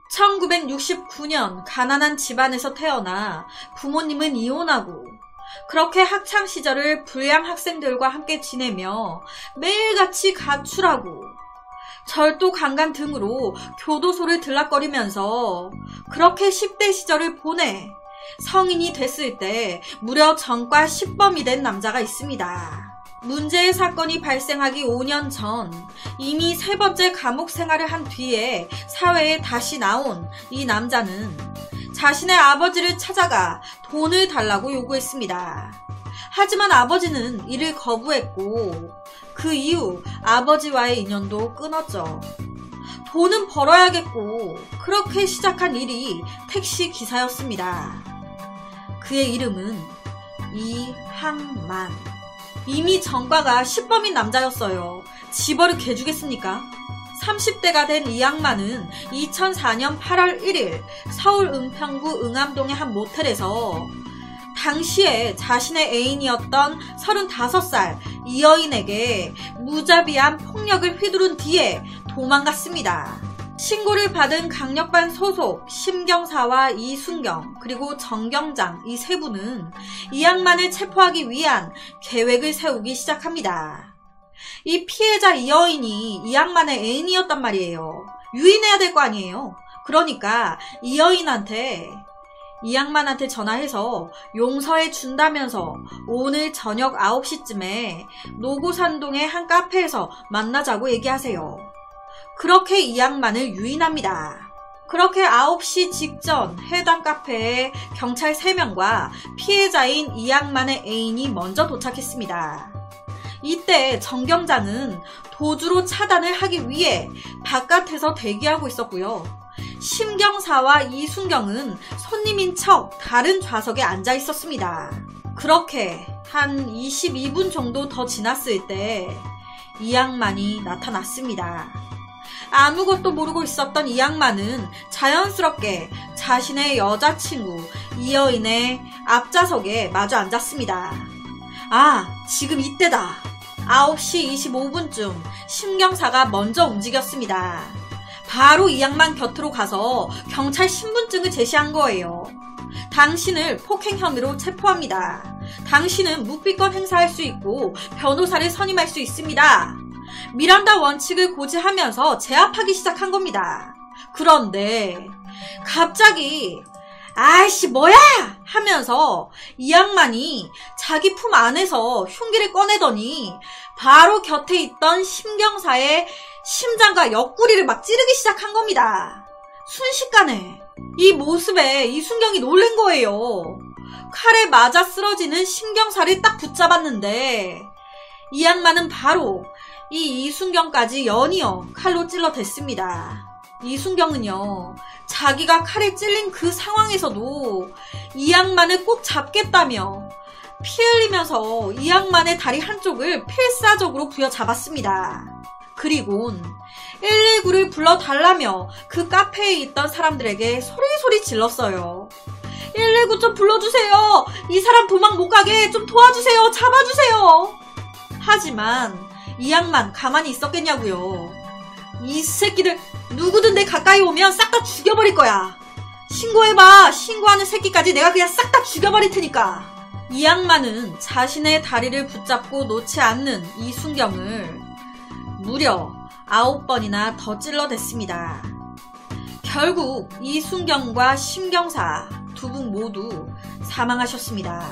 1969년 가난한 집안에서 태어나 부모님은 이혼하고 그렇게 학창시절을 불량 학생들과 함께 지내며 매일같이 가출하고 절도 강간 등으로 교도소를 들락거리면서 그렇게 10대 시절을 보내 성인이 됐을 때 무려 전과 10범이 된 남자가 있습니다. 문제의 사건이 발생하기 5년 전 이미 3번째 감옥 생활을 한 뒤에 사회에 다시 나온 이 남자는 자신의 아버지를 찾아가 돈을 달라고 요구했습니다. 하지만 아버지는 이를 거부했고 그 이후 아버지와의 인연도 끊었죠. 돈은 벌어야겠고 그렇게 시작한 일이 택시 기사였습니다. 그의 이름은 이항만. 이미 전과가 10범인 남자였어요. 집어를 개주겠습니까? 30대가 된 이항만은 2004년 8월 1일 서울 은평구 응암동의 한 모텔에서 당시에 자신의 애인이었던 35살 이 여인에게 무자비한 폭력을 휘두른 뒤에 도망갔습니다. 신고를 받은 강력반 소속 심경사와 이순경 그리고 정경장 이 세 분은 이항만을 체포하기 위한 계획을 세우기 시작합니다. 이 피해자 이 여인이 이항만의 애인이었단 말이에요. 유인해야 될 거 아니에요. 그러니까 이 여인한테 이항만한테 전화해서 용서해 준다면서 오늘 저녁 9시쯤에 노고산동의 한 카페에서 만나자고 얘기하세요. 그렇게 이항만을 유인합니다. 그렇게 9시 직전 해당 카페에 경찰 3명과 피해자인 이항만의 애인이 먼저 도착했습니다. 이때 정경장은 도주로 차단을 하기 위해 바깥에서 대기하고 있었고요. 심경사와 이순경은 손님인 척 다른 좌석에 앉아 있었습니다. 그렇게 한 22분 정도 더 지났을 때 이항만이 나타났습니다. 아무것도 모르고 있었던 이항만은 자연스럽게 자신의 여자친구 이 여인의 앞좌석에 마주 앉았습니다. 아, 지금 이때다. 9시 25분쯤 심경사가 먼저 움직였습니다. 바로 이항만 곁으로 가서 경찰 신분증을 제시한 거예요. 당신을 폭행 혐의로 체포합니다. 당신은 묵비권 행사할 수 있고 변호사를 선임할 수 있습니다. 미란다 원칙을 고지하면서 제압하기 시작한 겁니다. 그런데 갑자기 아이씨 뭐야 하면서 이항만이 자기 품 안에서 흉기를 꺼내더니 바로 곁에 있던 심경사의 심장과 옆구리를 막 찌르기 시작한 겁니다. 순식간에 이 모습에 이순경이 놀란 거예요. 칼에 맞아 쓰러지는 심경사를 딱 붙잡았는데 이항만은 바로 이 이순경까지 연이어 칼로 찔러댔습니다. 이순경은요, 자기가 칼에 찔린 그 상황에서도 이항만을 꼭 잡겠다며 피 흘리면서 이항만의 다리 한쪽을 필사적으로 부여잡았습니다. 그리곤 119를 불러달라며 그 카페에 있던 사람들에게 소리소리 질렀어요. 119 좀 불러주세요. 이 사람 도망 못 가게 좀 도와주세요. 잡아주세요. 하지만 이항만 가만히 있었겠냐고요. 이 새끼들 누구든 내 가까이 오면 싹 다 죽여버릴 거야. 신고해봐. 신고하는 새끼까지 내가 그냥 싹 다 죽여버릴 테니까. 이항만은 자신의 다리를 붙잡고 놓지 않는 이순경을 무려 9번이나 더 찔러댔습니다. 결국 이순경과 심경사 두 분 모두 사망하셨습니다.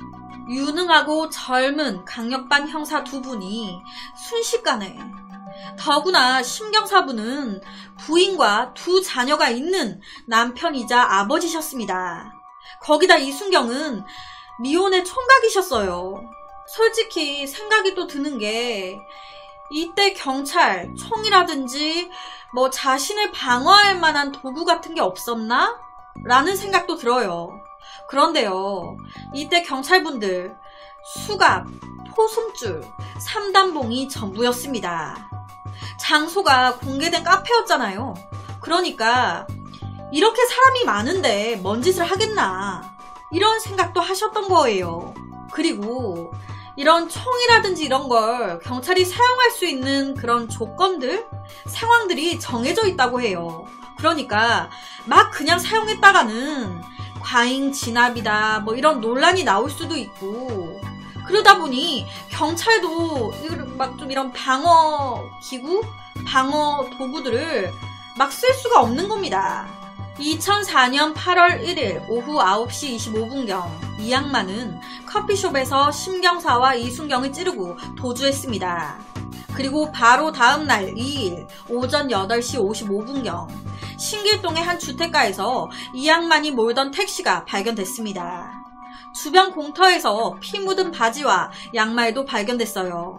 유능하고 젊은 강력반 형사 두 분이 순식간에, 더구나 심경사분은 부인과 두 자녀가 있는 남편이자 아버지셨습니다. 거기다 이순경은 미혼의 총각이셨어요. 솔직히 생각이 또 드는 게 이때 경찰, 총이라든지 뭐 자신을 방어할 만한 도구 같은 게 없었나? 라는 생각도 들어요. 그런데요, 이때 경찰분들 수갑, 포숨줄, 삼단봉이 전부였습니다. 장소가 공개된 카페였잖아요. 그러니까 이렇게 사람이 많은데 뭔 짓을 하겠나 이런 생각도 하셨던 거예요. 그리고 이런 총이라든지 이런 걸 경찰이 사용할 수 있는 그런 조건들, 상황들이 정해져 있다고 해요. 그러니까 막 그냥 사용했다가는 과잉 진압이다 뭐 이런 논란이 나올 수도 있고, 그러다 보니 경찰도 막 좀 이런 방어 기구, 방어 도구들을 막 쓸 수가 없는 겁니다. 2004년 8월 1일 오후 9시 25분경 이 양반은 커피숍에서 심경사와 이순경을 찌르고 도주했습니다. 그리고 바로 다음날 2일 오전 8시 55분경 신길동의 한 주택가에서 이 양반이 몰던 택시가 발견됐습니다. 주변 공터에서 피 묻은 바지와 양말도 발견됐어요.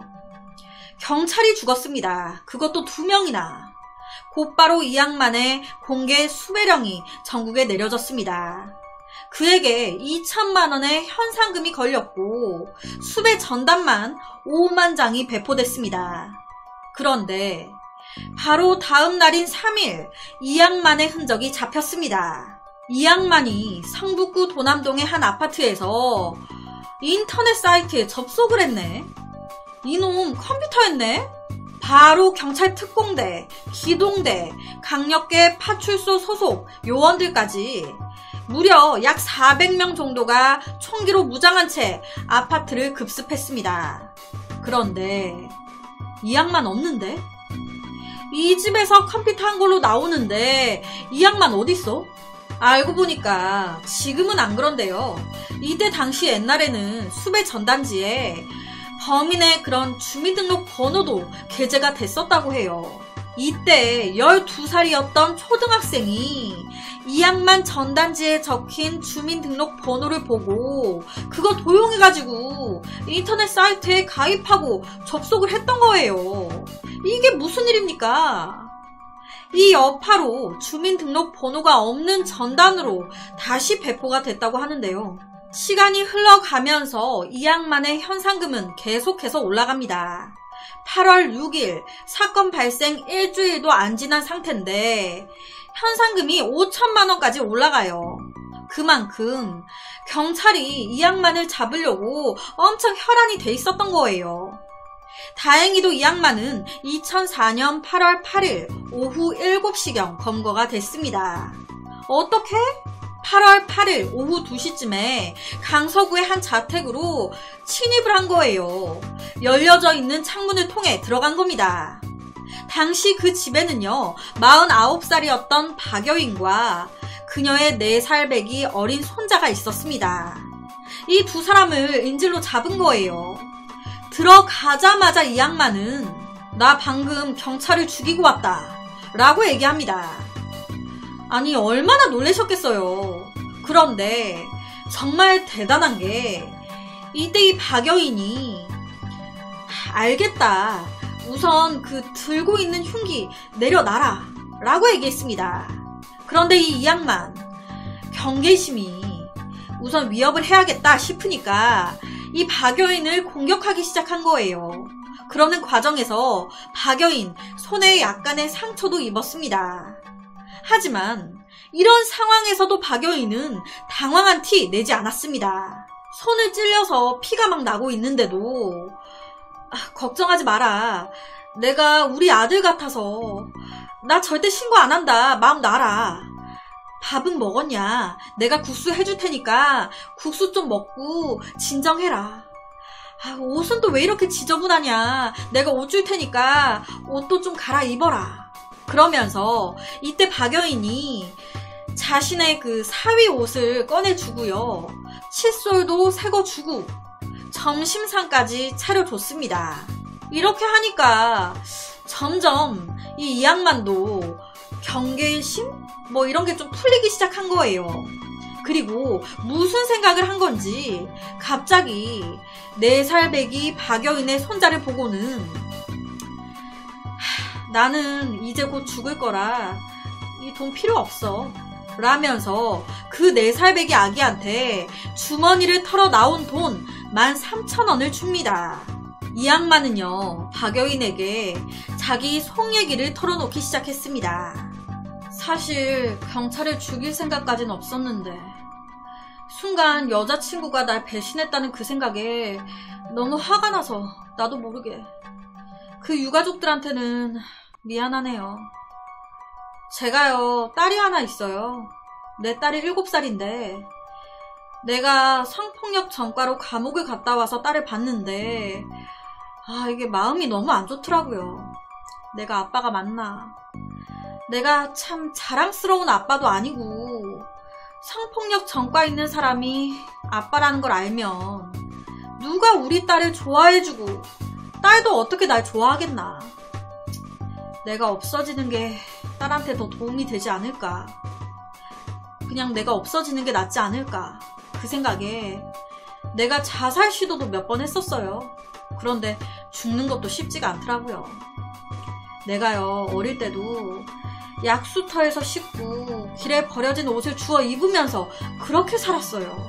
경찰이 죽었습니다. 그것도 2명이나. 곧바로 이 양반의 공개 수배령이 전국에 내려졌습니다. 그에게 2천만 원의 현상금이 걸렸고 수배 전단만 5만 장이 배포됐습니다. 그런데 바로 다음 날인 3일 이 양반의 흔적이 잡혔습니다. 이 양반이 성북구 도남동의 한 아파트에서 인터넷 사이트에 접속을 했네. 이놈 컴퓨터였네. 바로 경찰 특공대, 기동대, 강력계 파출소 소속 요원들까지 무려 약 400명 정도가 총기로 무장한 채 아파트를 급습했습니다. 그런데 이 양반 없는데? 이 집에서 컴퓨터 한 걸로 나오는데 이 양반 어딨어? 알고 보니까 지금은 안 그런데요. 이때 당시 옛날에는 수배 전단지에 범인의 그런 주민등록 번호도 게재가 됐었다고 해요. 이때 12살이었던 초등학생이 이 양반 전단지에 적힌 주민등록 번호를 보고 그거 도용해가지고 인터넷 사이트에 가입하고 접속을 했던 거예요. 이게 무슨 일입니까? 이 여파로 주민등록 번호가 없는 전단으로 다시 배포가 됐다고 하는데요. 시간이 흘러가면서 이 양반의 현상금은 계속해서 올라갑니다. 8월 6일 사건 발생 일주일도 안 지난 상태인데 현상금이 5천만 원까지 올라가요. 그만큼 경찰이 이 양반을 잡으려고 엄청 혈안이 돼 있었던 거예요. 다행히도 이 양반은 2004년 8월 8일 오후 7시경 검거가 됐습니다. 어떻게? 8월 8일 오후 2시쯤에 강서구의 한 자택으로 침입을 한 거예요. 열려져 있는 창문을 통해 들어간 겁니다. 당시 그 집에는요 49살이었던 박여인과 그녀의 4살 배기 어린 손자가 있었습니다. 이 2사람을 인질로 잡은 거예요. 들어가자마자 이 양반은 나 방금 경찰을 죽이고 왔다 라고 얘기합니다. 아니 얼마나 놀라셨겠어요. 그런데 정말 대단한 게 이때 이 박여인이 알겠다. 우선 그 들고 있는 흉기 내려놔라 라고 얘기했습니다. 그런데 이 양반 경계심이 우선 위협을 해야겠다 싶으니까 이 박여인을 공격하기 시작한 거예요. 그러는 과정에서 박여인 손에 약간의 상처도 입었습니다. 하지만 이런 상황에서도 박여인은 당황한 티 내지 않았습니다. 손을 찔려서 피가 막 나고 있는데도 걱정하지 마라. 내가 우리 아들 같아서 나 절대 신고 안 한다. 마음 놔라. 밥은 먹었냐? 내가 국수 해줄 테니까 국수 좀 먹고 진정해라. 옷은 또 왜 이렇게 지저분하냐? 내가 옷 줄 테니까 옷도 좀 갈아입어라. 그러면서 이때 박여인이 자신의 그 사위 옷을 꺼내주고요. 칫솔도 새거주고 점심상까지 차려줬습니다. 이렇게 하니까 점점 이 양반도 경계심? 뭐 이런 게 좀 풀리기 시작한 거예요. 그리고 무슨 생각을 한 건지 갑자기 4살 배기 박여인의 손자를 보고는 나는 이제 곧 죽을 거라 이 돈 필요 없어 라면서 그 4살 배기 아기한테 주머니를 털어 나온 돈 13,000원을 줍니다. 이 양반은요 박여인에게 자기 속 얘기를 털어놓기 시작했습니다. 사실 경찰을 죽일 생각까진 없었는데 순간 여자친구가 날 배신했다는 그 생각에 너무 화가 나서 나도 모르게 그 유가족들한테는 미안하네요. 제가요, 딸이 하나 있어요. 내 딸이 7살인데 내가 성폭력 전과로 감옥을 갔다 와서 딸을 봤는데 이게 마음이 너무 안 좋더라고요. 내가 아빠가 맞나? 내가 참 자랑스러운 아빠도 아니고 성폭력 전과 있는 사람이 아빠라는 걸 알면 누가 우리 딸을 좋아해주고 딸도 어떻게 날 좋아하겠나. 내가 없어지는 게 딸한테 더 도움이 되지 않을까. 그냥 내가 없어지는 게 낫지 않을까. 그 생각에 내가 자살 시도도 몇 번 했었어요. 그런데 죽는 것도 쉽지가 않더라고요. 내가요, 어릴 때도 약수터에서 씻고 길에 버려진 옷을 주워 입으면서 그렇게 살았어요.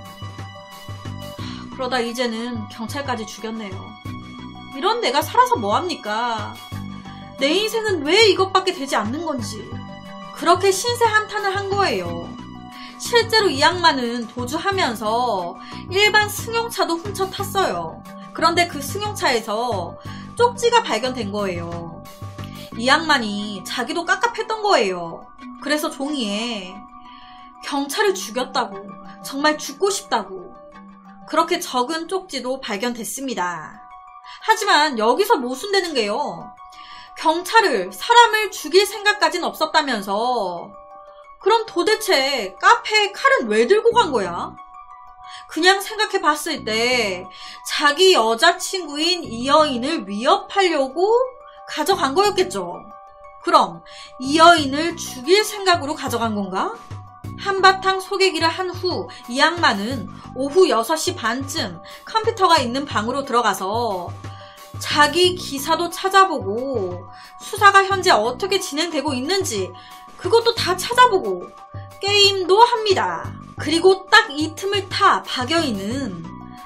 그러다 이제는 경찰까지 죽였네요. 이런 내가 살아서 뭐합니까? 내 인생은 왜 이것밖에 되지 않는 건지. 그렇게 신세 한탄을 한 거예요. 실제로 이 양반은 도주하면서 일반 승용차도 훔쳐 탔어요. 그런데 그 승용차에서 쪽지가 발견된 거예요. 이 양반이 자기도 깝깝했던 거예요. 그래서 종이에 경찰을 죽였다고, 정말 죽고 싶다고 그렇게 적은 쪽지도 발견됐습니다. 하지만 여기서 모순되는 게요. 경찰을, 사람을 죽일 생각까진 없었다면서 그럼 도대체 카페에 칼은 왜 들고 간 거야? 그냥 생각해 봤을 때 자기 여자친구인 이 여인을 위협하려고 가져간 거였겠죠. 그럼 이 여인을 죽일 생각으로 가져간 건가? 한바탕 소개기를 한 후 이 양반은 오후 6시 반쯤 컴퓨터가 있는 방으로 들어가서 자기 기사도 찾아보고 수사가 현재 어떻게 진행되고 있는지 그것도 다 찾아보고 게임도 합니다. 그리고 딱 이 틈을 타 박여인은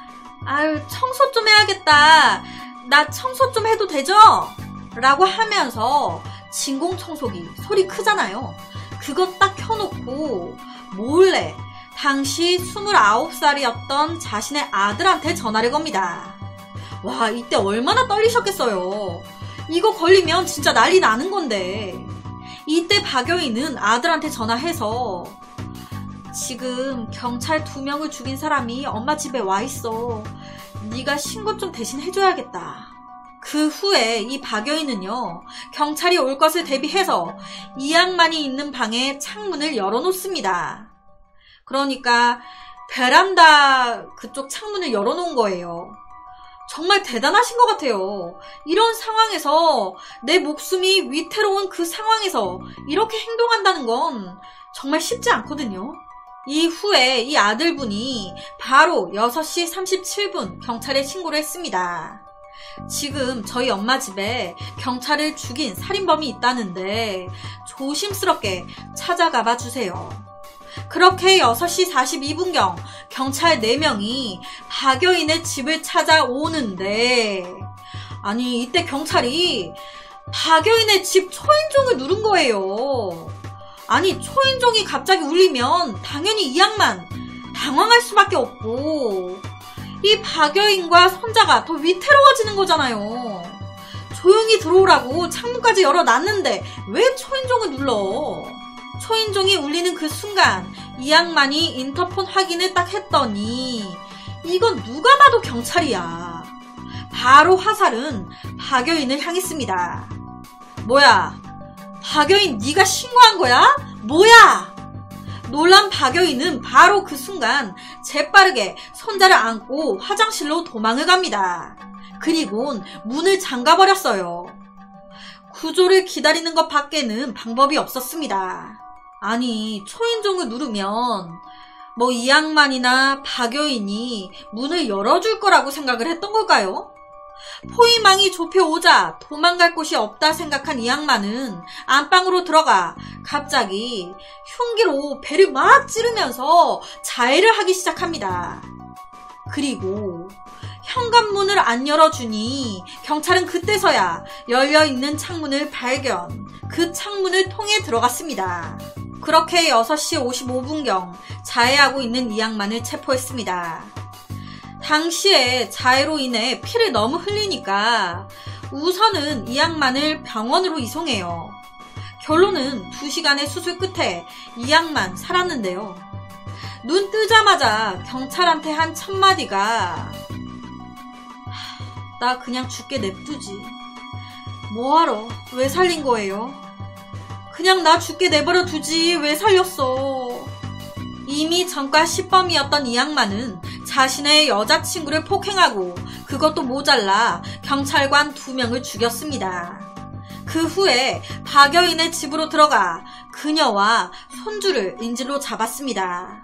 청소 좀 해야겠다. 나 청소 좀 해도 되죠? 라고 하면서 진공청소기 소리 크잖아요. 그거 딱 켜놓고 몰래 당시 29살이었던 자신의 아들한테 전화를 겁니다. 와, 이때 얼마나 떨리셨겠어요. 이거 걸리면 진짜 난리 나는 건데. 이때 박여인은 아들한테 전화해서 지금 경찰 2명을 죽인 사람이 엄마 집에 와 있어. 네가 신고 좀 대신 해줘야겠다. 그 후에 이 박여인은요, 경찰이 올 것을 대비해서 이 양반이 있는 방에 창문을 열어놓습니다. 그러니까 베란다 그쪽 창문을 열어놓은 거예요. 정말 대단하신 것 같아요. 이런 상황에서 내 목숨이 위태로운 그 상황에서 이렇게 행동한다는 건 정말 쉽지 않거든요. 이후에 이 아들분이 바로 6시 37분 경찰에 신고를 했습니다. 지금 저희 엄마 집에 경찰을 죽인 살인범이 있다는데 조심스럽게 찾아가봐 주세요. 그렇게 6시 42분경 경찰 4명이 박여인의 집을 찾아오는데 아니 이때 경찰이 박여인의 집 초인종을 누른 거예요. 아니 초인종이 갑자기 울리면 당연히 이 양반 당황할 수밖에 없고 이 박여인과 손자가 더 위태로워지는 거잖아요. 조용히 들어오라고 창문까지 열어놨는데 왜 초인종을 눌러? 초인종이 울리는 그 순간 이 양반이 인터폰 확인을 딱 했더니 이건 누가 봐도 경찰이야. 바로 화살은 박여인을 향했습니다. 뭐야? 박여인 네가 신고한 거야? 뭐야? 놀란 박여인은 바로 그 순간 재빠르게 손자를 안고 화장실로 도망을 갑니다. 그리곤 문을 잠가버렸어요. 구조를 기다리는 것 밖에는 방법이 없었습니다. 아니 초인종을 누르면 뭐 이 양반이나 박여인이 문을 열어줄 거라고 생각을 했던 걸까요? 포위망이 좁혀오자 도망갈 곳이 없다 생각한 이 양반은 안방으로 들어가 갑자기 흉기로 배를 막 찌르면서 자해를 하기 시작합니다. 그리고 현관문을 안 열어주니 경찰은 그때서야 열려있는 창문을 발견, 그 창문을 통해 들어갔습니다. 그렇게 6시 55분경 자해하고 있는 이 양반을 체포했습니다. 당시에 자해로 인해 피를 너무 흘리니까 우선은 이 양반을 병원으로 이송해요. 결론은 2시간의 수술 끝에 이양만 살았는데요. 눈 뜨자마자 경찰한테 한 첫마디가 나 그냥 죽게 냅두지. 뭐하러? 왜 살린 거예요? 그냥 나 죽게 내버려 두지 왜 살렸어? 이미 전과 10범이었던 이양만은 자신의 여자친구를 폭행하고 그것도 모자라 경찰관 2명을 죽였습니다. 그 후에 박여인의 집으로 들어가 그녀와 손주를 인질로 잡았습니다.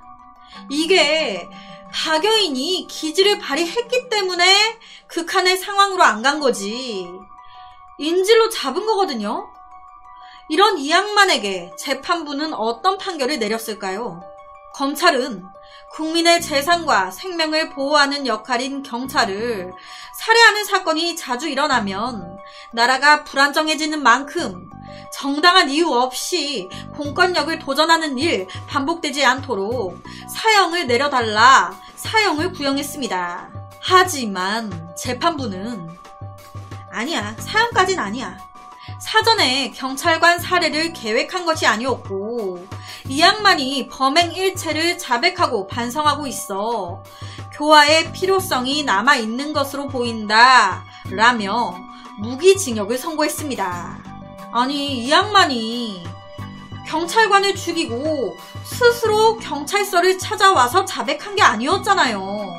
이게 박여인이 기지를 발휘했기 때문에 극한의 상황으로 안 간 거지. 인질로 잡은 거거든요. 이런 이양만에게 재판부는 어떤 판결을 내렸을까요? 검찰은 국민의 재산과 생명을 보호하는 역할인 경찰을 살해하는 사건이 자주 일어나면 나라가 불안정해지는 만큼 정당한 이유 없이 공권력을 도전하는 일 반복되지 않도록 사형을 내려달라 사형을 구형했습니다. 하지만 재판부는 아니야, 사형까진 아니야. 사전에 경찰관 살해를 계획한 것이 아니었고 이양만이 범행 일체를 자백하고 반성하고 있어 교화의 필요성이 남아있는 것으로 보인다 라며 무기징역을 선고했습니다. 아니 이양만이 경찰관을 죽이고 스스로 경찰서를 찾아와서 자백한 게 아니었잖아요.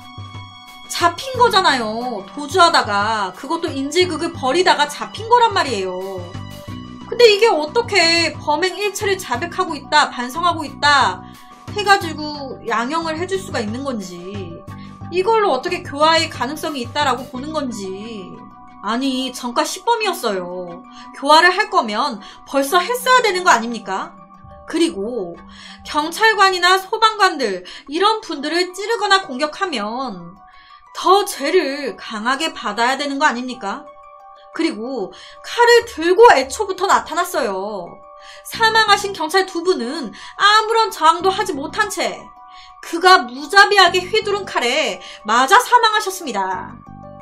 잡힌 거잖아요. 도주하다가 그것도 인질극을 벌이다가 잡힌 거란 말이에요. 근데 이게 어떻게 범행 일체를 자백하고 있다, 반성하고 있다 해가지고 양형을 해줄 수가 있는 건지, 이걸로 어떻게 교화의 가능성이 있다라고 보는 건지. 아니 전과 10범이었어요. 교화를 할 거면 벌써 했어야 되는 거 아닙니까? 그리고 경찰관이나 소방관들 이런 분들을 찌르거나 공격하면 더 죄를 강하게 받아야 되는 거 아닙니까? 그리고 칼을 들고 애초부터 나타났어요. 사망하신 경찰 2분은 아무런 저항도 하지 못한 채 그가 무자비하게 휘두른 칼에 맞아 사망하셨습니다.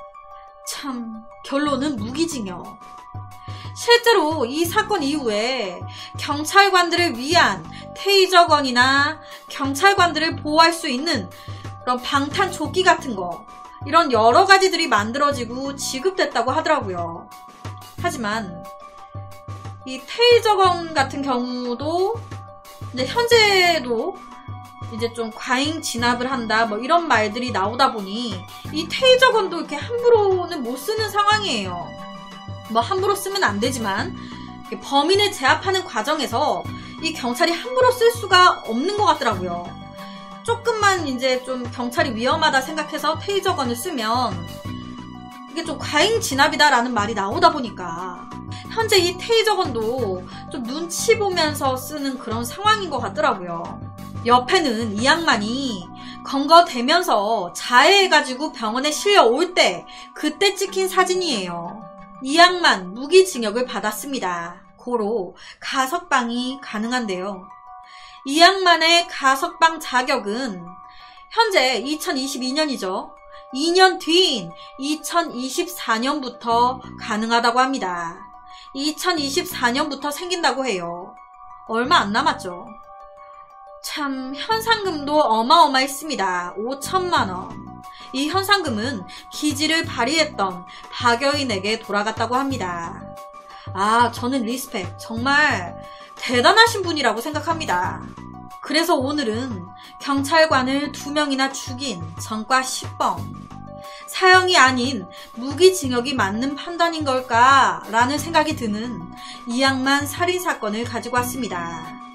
참, 결론은 무기징역. 실제로 이 사건 이후에 경찰관들을 위한 테이저건이나 경찰관들을 보호할 수 있는 그런 방탄 조끼 같은 거, 이런 여러 가지들이 만들어지고 지급됐다고 하더라고요. 하지만 이 테이저건 같은 경우도 이제 현재도 이제 좀 과잉 진압을 한다 뭐 이런 말들이 나오다 보니 이 테이저건도 이렇게 함부로는 못 쓰는 상황이에요. 뭐 함부로 쓰면 안 되지만 범인을 제압하는 과정에서 이 경찰이 함부로 쓸 수가 없는 것 같더라고요. 조금만 이제 좀 경찰이 위험하다 생각해서 테이저건을 쓰면 이게 좀 과잉 진압이다라는 말이 나오다 보니까 현재 이 테이저건도 좀 눈치 보면서 쓰는 그런 상황인 것 같더라고요. 옆에는 이양만이 검거되면서 자해해가지고 병원에 실려올 때 그때 찍힌 사진이에요. 이양만 무기징역을 받았습니다. 고로 가석방이 가능한데요. 이양만의 가석방 자격은 현재 2022년이죠. 2년 뒤인 2024년부터 가능하다고 합니다. 2024년부터 생긴다고 해요. 얼마 안 남았죠. 참, 현상금도 어마어마했습니다. 5천만 원. 이 현상금은 기지를 발휘했던 박여인에게 돌아갔다고 합니다. 아, 저는 리스펙. 정말 대단하신 분이라고 생각합니다. 그래서 오늘은 경찰관을 2명이나 죽인 전과 10범. 사형이 아닌 무기징역이 맞는 판단인 걸까라는 생각이 드는 이양만 살인사건을 가지고 왔습니다.